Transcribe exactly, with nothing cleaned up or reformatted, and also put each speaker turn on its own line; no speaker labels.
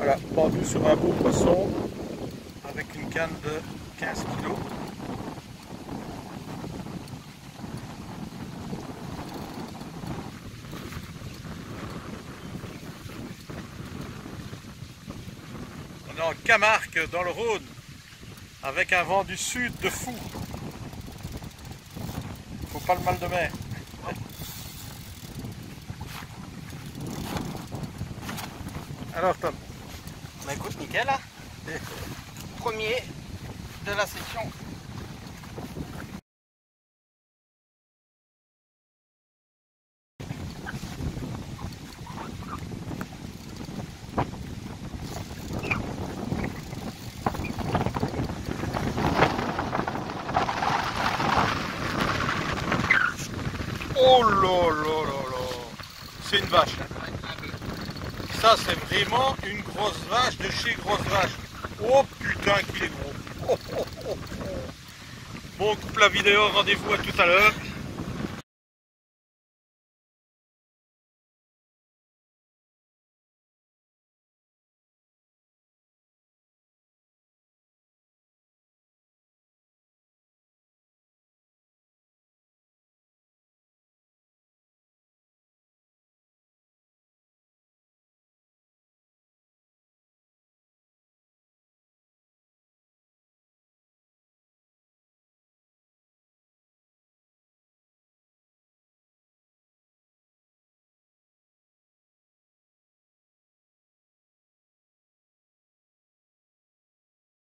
Voilà, pendu sur un beau poisson avec une canne de quinze kilos. On est en Camargue dans le Rhône avec un vent du sud de fou. Faut pas le mal de mer. Alors Tom.
Bah écoute, nickel là. Premier de la session.
Oh là là là là. C'est une vache. Ça c'est vraiment une grosse vache de chez grosse vache. Oh putain qu'il est gros. Oh, oh, oh, oh. Bon, on coupe la vidéo, rendez-vous à tout à l'heure.